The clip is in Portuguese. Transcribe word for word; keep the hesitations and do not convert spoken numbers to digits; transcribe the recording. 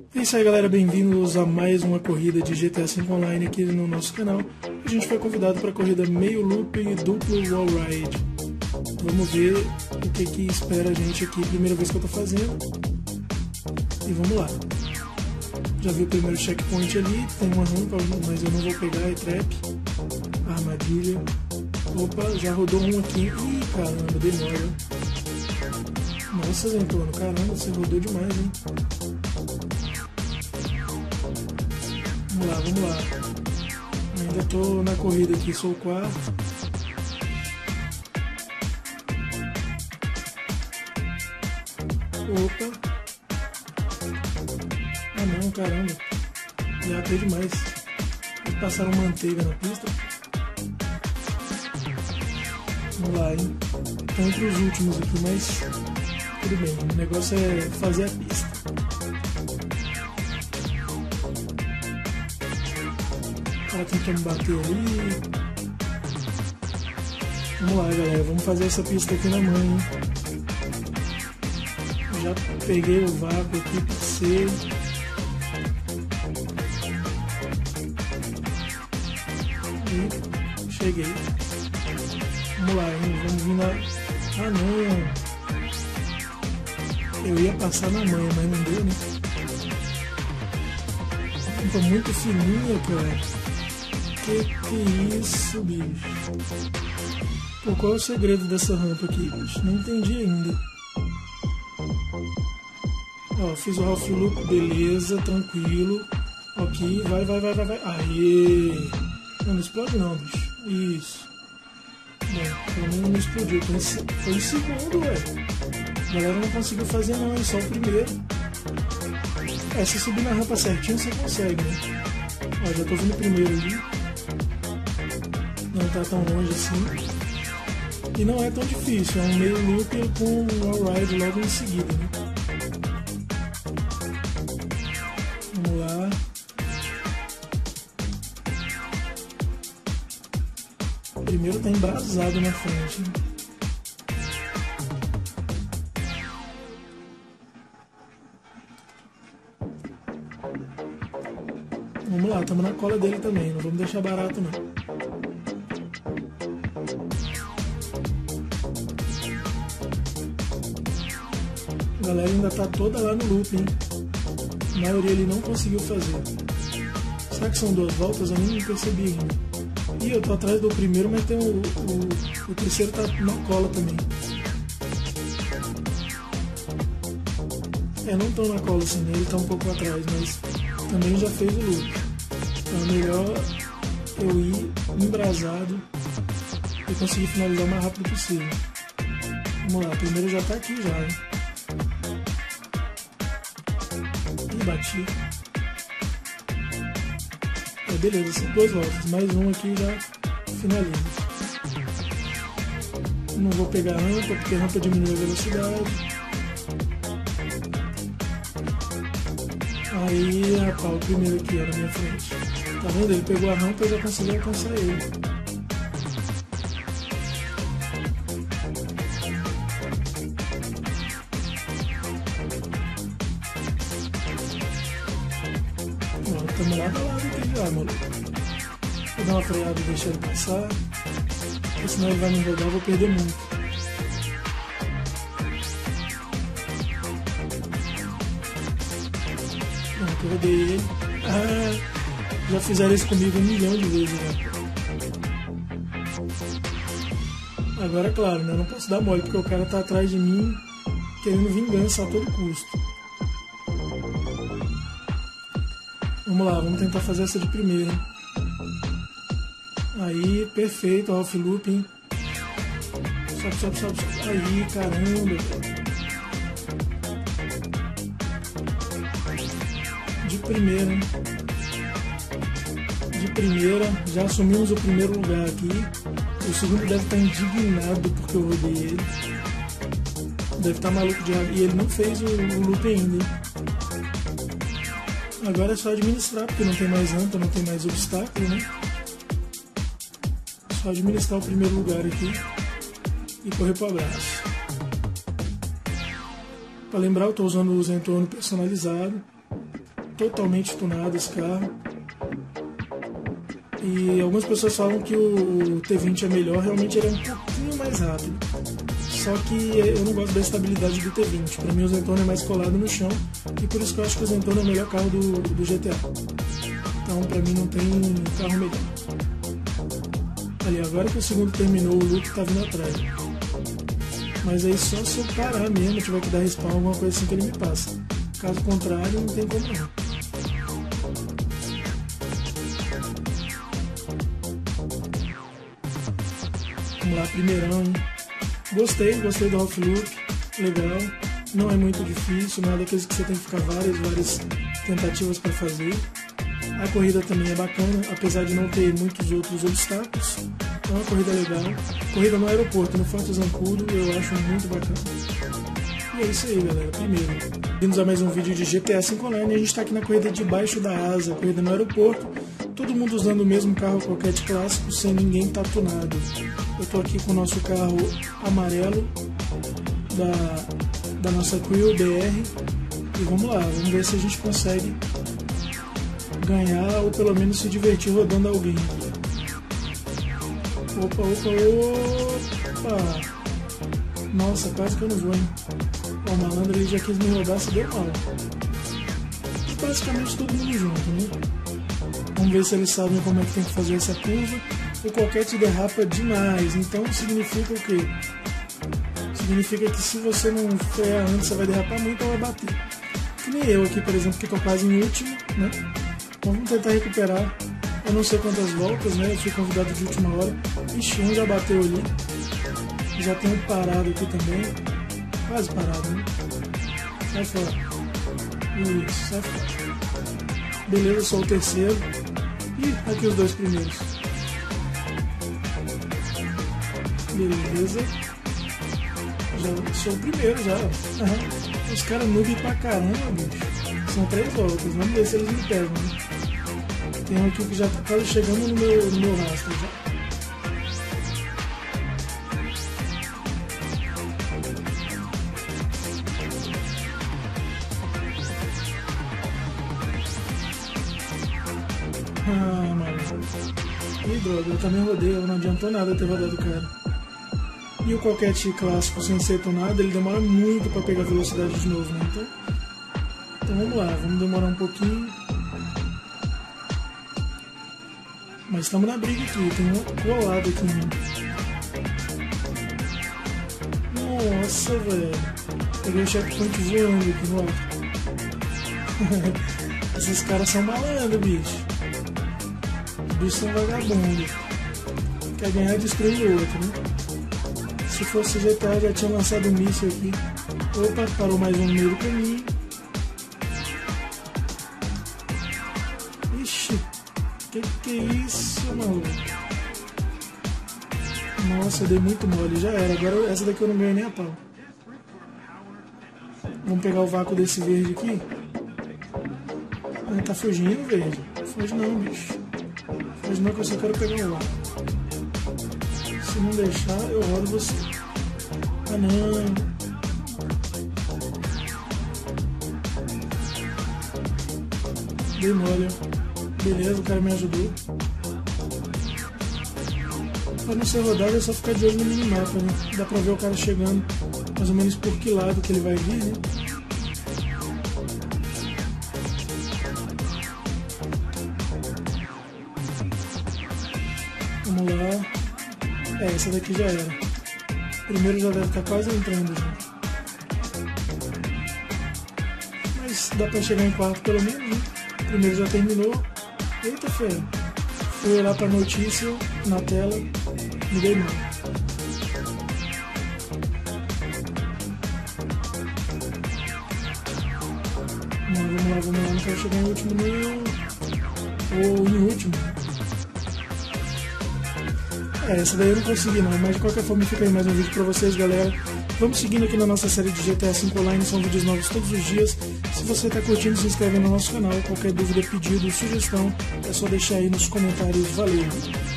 É isso aí, galera, bem-vindos a mais uma corrida de G T A cinco Online aqui no nosso canal. A gente foi convidado para a corrida meio loop e duplo wall ride. Vamos ver o que que espera a gente aqui, primeira vez que eu tô fazendo. E vamos lá. Já vi o primeiro checkpoint ali, tem uma rampa, mas eu não vou pegar, é trap. Armadilha. Opa, já rodou um aqui. Ih, caramba, demora. Nossa, Zentorno, caramba, você rodou demais, hein? Vamos lá, vamos lá. Ainda tô na corrida aqui, sou o quarto. Opa. Ah não, caramba. Já tem demais. Passaram manteiga na pista. Vamos lá, hein? Tô entre os últimos aqui, mas tudo bem. O negócio é fazer a pista. O cara tentou me bater ali. Vamos lá, galera. Vamos fazer essa pista aqui na mão, hein? Já peguei o vácuo aqui, passei. E cheguei. Vamos lá, hein? Vamos vir na... Ah, não! Eu ia passar na manha, mas não deu, né? Rampa muito fininha, cara. Que que é isso, bicho? Pô, qual é o segredo dessa rampa aqui, bicho? Não entendi ainda. Ó, fiz o half loop, beleza, tranquilo. Ok, vai, vai, vai, vai, vai. Aê! Não, não explode não, bicho. Isso. Bom, pelo menos não explodiu. Foi em, foi em segundo, velho. A galera não conseguiu fazer não, é só o primeiro. É, se subir na rampa certinho você consegue, né? Ó, já tô vendo o primeiro ali. Não tá tão longe assim. E não é tão difícil, é um meio loop com um wall ride logo em seguida, né? Vamos lá. O primeiro tá embrasado na frente, né? Vamos lá, estamos na cola dele também, não vamos deixar barato não. A galera ainda tá toda lá no loop, hein? A maioria ele não conseguiu fazer. Será que são duas voltas? Eu nem percebi ainda. Ih, eu tô atrás do primeiro, mas tem o, o, o terceiro tá na cola também. É, não tô na cola assim, né? Ele tá um pouco atrás, mas também já fez o loop. Então é melhor eu ir embrasado e conseguir finalizar o mais rápido possível. Vamos lá, o primeiro já tá aqui já, hein? Ih, bati. É, beleza, são duas voltas. Mais um aqui já finaliza. Não vou pegar a rampa, porque a rampa diminui a velocidade. Aí, rapaz, o primeiro aqui ó, na minha frente. Tá vendo? Ele pegou a rampa e eu já consegui alcançar ele. Ó, estamos lá do lado aqui já, mano. Vou dar uma freada e deixar ele passar. Porque senão ele vai me rodar, eu vou perder muito. Pronto, eu rodei ele. Ah, já fizeram isso comigo um milhão de vezes, né? Agora, claro, né? Eu não posso dar mole, porque o cara tá atrás de mim querendo vingança a todo custo. Vamos lá, vamos tentar fazer essa de primeira. Aí, perfeito, half loop, hein? Sobe, sobe, sobe, sobe. Aí, caramba. De primeira, hein? De primeira, já assumimos o primeiro lugar aqui. O segundo deve estar indignado porque eu rodei ele. Deve estar maluco de raiva. E ele não fez o, o loop ainda, hein? Agora é só administrar, porque não tem mais rampa, não tem mais obstáculo, né? Só administrar o primeiro lugar aqui e correr pro abraço. Para lembrar, eu estou usando o Zentorno personalizado. totalmente tunado esse carro. E algumas pessoas falam que o T vinte é melhor, realmente ele é um pouquinho mais rápido. Só que eu não gosto da estabilidade do T vinte. Para mim o Zentorno é mais colado no chão e por isso que eu acho que o Zentorno é o melhor carro do, do G T A. Então para mim não tem carro melhor. Ali, agora que o segundo terminou, o Luke tá vindo atrás. Mas aí só se eu parar mesmo, tiver que dar respawn, alguma coisa assim que ele me passa. Caso contrário, não tem como não. Vamos lá, primeirão. Gostei, gostei do Half-Loop, legal. Não é muito difícil, não é daqueles que você tem que ficar várias, várias tentativas para fazer. A corrida também é bacana, apesar de não ter muitos outros obstáculos. É uma corrida legal. Corrida no aeroporto, no Forte Zancudo, eu acho muito bacana. E é isso aí, galera. Primeiro, bem-vindos a mais um vídeo de G T A cinco Online. A gente está aqui na corrida debaixo da asa, corrida no aeroporto. Todo mundo usando o mesmo carro Coquette clássico, sem ninguém tá tunado. Eu tô aqui com o nosso carro amarelo da, da nossa Crew B R. E vamos lá, vamos ver se a gente consegue ganhar ou pelo menos se divertir rodando alguém. Opa, opa, opa! Nossa, quase que eu não vou, hein? O malandro ele já quis me rodar, se deu mal. E basicamente todo mundo junto, né? Vamos ver se eles sabem como é que tem que fazer essa curva. O Coquette derrapa demais, então significa o quê? Significa que se você não frear antes, você vai derrapar muito ou vai bater. Que nem eu aqui, por exemplo, que estou quase em último, né? Então vamos tentar recuperar. Eu não sei quantas voltas, né? Eu fui convidado de última hora. Ixi, um já bateu ali. Já tem um parado aqui também. Quase parado, né? Sai fora. Isso, sai fora. Beleza, sou o terceiro. E aqui os dois primeiros. Beleza. Já sou o primeiro já. Uhum. Os caras noob pra caramba, bicho. São três voltas. Vamos ver se eles me pegam, né? Tem um aqui que já tá quase chegando no meu, no meu rastro já. Ah, mano. Que droga, eu também rodei, não adiantou nada ter rodado o cara. E o Coquette clássico sem ser tunado, ele demora muito pra pegar velocidade de novo, né? Então, então vamos lá, vamos demorar um pouquinho. Mas estamos na briga aqui, tem um colado aqui em mim. Nossa, velho. Peguei o checkpoint voando aqui no ar. Esses caras são malandros, bicho. Os bichos são vagabundos. Quer ganhar e destruir o outro, né? Se fosse G T A, já tinha lançado um míssil aqui. Opa, parou mais um no meio do caminho. Ixi, que que é isso, maluco? Nossa, eu dei muito mole, já era. Agora essa daqui eu não ganhei nem a pau. Vamos pegar o vácuo desse verde aqui. Ah, tá fugindo, verde. Foge não, bicho. Foge não que eu só quero pegar o vácuo. Se não deixar, eu rodo você. Ah, não. Dei mole, ó. Beleza, o cara me ajudou. Pra não ser rodado é só ficar de olho no minimapa, né? Dá pra ver o cara chegando mais ou menos por que lado que ele vai vir, né? Vamos lá. É, essa daqui já era. Primeiro já deve estar quase entrando já. Mas dá pra chegar em quarto pelo menos, né? Primeiro já terminou. Eita, feio. Fui olhar pra notícia na tela. Me dei mal. Vamos lá, vamos lá. Não quero chegar em último nem. Ou em último. É, essa daí eu não consegui não, mas de qualquer forma fica aí mais um vídeo pra vocês, galera. Vamos seguindo aqui na nossa série de G T A cinco Online, são vídeos novos todos os dias. Se você tá curtindo, se inscreve no nosso canal. Qualquer dúvida, pedido, sugestão, é só deixar aí nos comentários. Valeu!